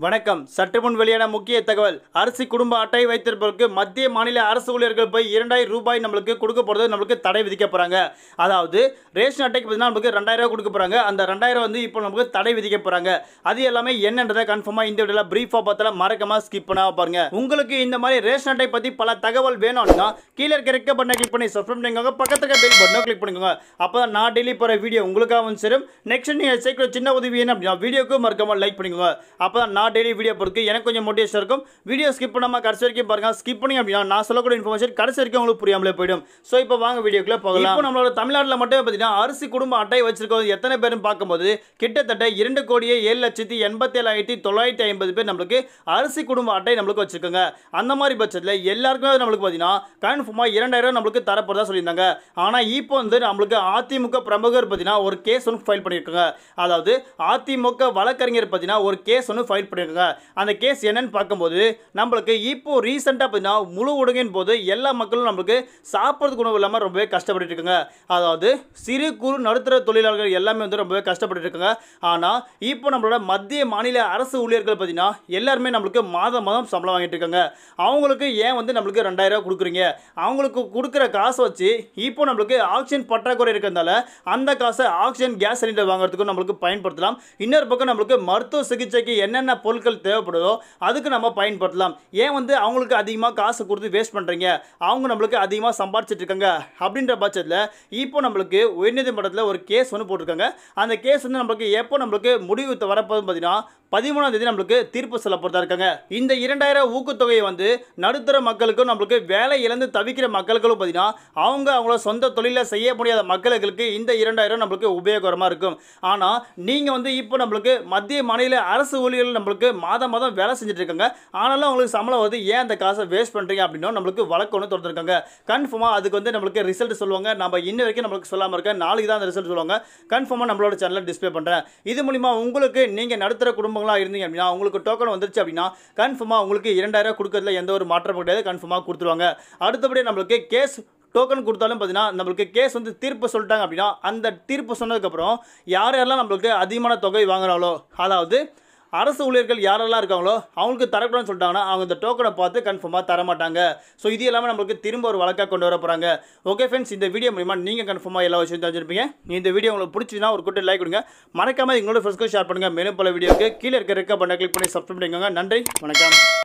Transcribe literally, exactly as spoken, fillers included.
வணக்கம். சற்று முன் வெளியான முக்கிய தகவல். அரிசி குடும்ப அட்டை வைத்திருப்பவர்களுக்கு மத்திய மாநில அரசு ஊழியர்கள் போய் இரண்டாயிரம் ரூபாய் நம்மளுக்கு கொடுக்க போறது நம்மளுக்கு தடை விதிக்க போறாங்க. அதாவது ரேஷன் அட்டைக்கு பார்த்தீங்கன்னா நமக்கு ரெண்டாயிரம் ரூபாய் கொடுக்க போறாங்க. அந்த ரெண்டாயிரம் வந்து இப்போ நமக்கு தடை விதிக்க போறாங்க. அது எல்லாமே என்னன்றதை கன்ஃபார்மா இந்த வீடியோல பிரீஃபா பார்த்தா மறக்காம ஸ்கிப் பண்ணாம பாருங்க. உங்களுக்கு இந்த மாதிரி ரேஷன் அட்டை பத்தி பல தகவல் வேணும்னா கீழே இருக்க ரெக்க பட்டனை கிளிக் பண்ணி சப்ஸ்கிரைப் பண்ணிக்கோங்க. பக்கத்துல பெல் பட்டனை கிளிக் பண்ணிக்கோங்க. அப்பதான் நான் டெய்லி போற வீடியோ உங்களுக்காக வந்து சேரும். நெக்ஸ்ட் நீங்க சேர்க்கிற சின்ன உதவி என்ன அப்படின்னா வீடியோக்கு மறக்காம லைக் பண்ணிக்கோங்க. அப்பதான் நான் டெய்லி வீடியோ பொறுத்து எனக்கு கொஞ்சம் மோட்டிவேஷன் இருக்கும். வீடியோ ஸ்கிப் பண்ணாம கடைசி வரைக்கும் பாருங்க. ஸ்கிப் பண்ணி அப்படினா நான் சொல்லக்கூடிய இன்ஃபர்மேஷன் கடைசி வரைக்கும் உங்களுக்கு புரியாமலே போய்டும். சோ இப்போ வாங்க வீடியோக்குள்ள போகலாம். இப்போ நம்மளோட தமிழ்நாட்டுல மட்டும் பார்த்தீங்கன்னா அரிசி குடும்ப அட்டை வச்சிருக்கவங்க எத்தனை பேரும் பார்க்கும்போது கிட்டத்தட்ட இரண்டு கோடியே ஏழு லட்சத்தி எண்பத்தி ஏழாயிரத்தி தொள்ளாயிரத்தி ஐம்பது பேர் நம்மளுக்கு அரிசி குடும்ப அட்டை நம்மளுக்கு வச்சிருக்காங்க. அந்த மாதிரி பட்சத்தில் எல்லாருக்குமே நம்மளுக்கு பார்த்தீங்கன்னா கன்ஃபார்மா இரண்டாயிரம் நம்மளுக்கு தரப்போறதா சொல்லியிருந்தாங்க. ஆனா இப்போ வந்து நம்மளுக்கு அதிமுக பிரமுகர் பார்த்தீங்கன்னா ஒரு கேஸ் ஒன்று ஃபைல் பண்ணியிருக்காங்க. அதாவது அதிமுக வழக்கறிஞர் பார்த்தீங்கன்னா ஒரு கேஸ் ஒன்று ஃபைல் பண்ணியிருக்காங்க. அந்த கேஸ் என்னன்னு பார்க்கும்போது நம்மளுக்கு இப்போ ரீசெண்டாக பார்த்தீங்கன்னா முழு ஊடகின் போது எல்லா மக்களும் நம்மளுக்கு சாப்பிட்றதுக்கு உணவு இல்லாமல் ரொம்பவே கஷ்டப்பட்டு இருக்காங்க. அதாவது சிறு குறு நடுத்தர தொழிலாளர்கள் எல்லாமே வந்து ரொம்பவே கஷ்டப்பட்டு இருக்காங்க. ஆனால் இப்போ நம்மளோட மத்திய மாநில அரசு ஊழியர்கள் பார்த்தீங்கன்னா எல்லாருமே நம்மளுக்கு மாதம் மாதம் சம்பளம் வாங்கிட்டு இருக்காங்க. அவங்களுக்கு ஏன் வந்து நம்மளுக்கு ரெண்டாயிரம் ரூபாய் கொடுக்குறீங்க? அவங்களுக்கு கொடுக்குற காசை வச்சு இப்போ நம்மளுக்கு ஆக்சிஜன் பற்றாக்குறை இருக்கிறதுனால அந்த காசை ஆக்சிஜன் கேஸ் சிலிண்டர் வாங்குறதுக்கும் நம்மளுக்கு பயன்படுத்தலாம். இன்னொரு பக்கம் நம்மளுக்கு மருத்துவ சிகிச்சைக்கு என்னென்ன பொருட்கள் தேவைப்படுதோ அதுக்கு நம்ம பயன்படுத்தலாம். ஏன் வந்து அவங்களுக்கு அதிகமாக காசு கொடுத்து வேஸ்ட் பண்ணுறீங்க? அவங்க நம்மளுக்கு அதிகமாக சம்பாதிச்சிட்டு இருக்காங்க. அப்படின்ற பட்சத்தில் இப்போ நம்மளுக்கு உயர்நீதிமன்றத்தில் ஒரு கேஸ் ஒன்று போட்டிருக்காங்க. அந்த கேஸ் வந்து நம்மளுக்கு எப்போ நம்மளுக்கு முடிவு வரப்போகுது பார்த்தீங்கன்னா பதிமூணாம் தேதி நம்மளுக்கு தீர்ப்பு சொல்ல போறதா இருக்காங்க. இந்த இரண்டாயிரம் ஊக்கத்தொகையை வந்து நடுத்தர மக்களுக்கும் நம்மளுக்கு வேலை இழந்து தவிக்கிற மக்களுக்கும் பார்த்தீங்கன்னா அவங்க அவங்களோட சொந்த தொழிலை செய்ய முடியாத மக்களுக்கு இந்த இரண்டாயிரம் நம்மளுக்கு உபயோகரமாக இருக்கும். ஆனால் நீங்கள் வந்து இப்போ நம்மளுக்கு மத்திய மாநில அரசு ஊழியர்கள் நம்மளுக்கு மாதம் மாதம் வேலை செஞ்சுட்டு இருக்காங்க. ஆனாலும் அவங்களுக்கு சம்பளம் வந்து ஏன் அந்த காசை வேஸ்ட் பண்ணுறீங்க அப்படின்னா நம்மளுக்கு வழக்கு ஒன்று தொடர்ந்துருக்காங்க. கன்ஃபார்மாக அதுக்கு வந்து நம்மளுக்கு ரிசல்ட் சொல்லுவாங்க. நம்ம இன்ன வரைக்கும் நம்மளுக்கு சொல்லாமல் இருக்க நாளைக்கு தான் அந்த ரிசல்ட் சொல்லுவாங்க. கன்ஃபார்மாக நம்மளோட சேனலில் டிஸ்பிளே பண்ணுறேன். இது மூலிமா உங்களுக்கு நீங்கள் நடுத்தர குடும்பம் இருந்தீங்க அப்படின்னா உங்களுக்கு டோக்கன் வந்துருச்சு அப்படின்னா கன்ஃபார்மா உங்களுக்கு இரண்டாயிரம் கொடுக்கறதுல எந்த ஒரு மாற்றம் கிடையாது. கன்ஃபார்மா கொடுத்துருவாங்க. அடுத்தபடி நம்மளுக்கு கேஸ் டோக்கன் கொடுத்தாலும் பார்த்தீங்கன்னா நம்மளுக்கு கேஸ் வந்து தீர்ப்பு சொல்லிட்டாங்க அப்படின்னா அந்த தீர்ப்பு சொன்னதுக்கப்புறம் யார் யாரெல்லாம் நம்மளுக்கு அதிகமான தொகை வாங்குறாங்களோ அதாவது அரசு ஊழியர்கள் யாரெல்லாம் இருக்காங்களோ அவங்களுக்கு தரக்கூடாதுன்னு சொல்லிட்டாங்கன்னா அவங்க இந்த டோக்கனை பார்த்து கன்ஃபார்மாக தரமாட்டாங்க. ஸோ இது எல்லாமே நம்மளுக்கு திரும்ப ஒரு வழக்காக கொண்டு வர போகிறாங்க. ஓகே ஃப்ரெண்ட்ஸ், இந்த வீடியோ மூலிமா நீங்கள் கன்ஃபார்மாக எல்லா விஷயம் தெரிஞ்சிருப்பீங்க. இந்த வீடியோ உங்களுக்கு பிடிச்சின்னா ஒரு குட்டி லைக் கொடுங்க. மறக்காமல் எங்களோட ஃப்ரெண்ட்ஸ்க்கு ஷேர் பண்ணுங்கள். மேலும் பல வீடியோக்கு கீழே இருக்க ரெக்க பட்டனை கிளிக் பண்ணி சப்ஸ்கிரைப் பண்ணிக்கோங்க. நன்றி, வணக்கம்.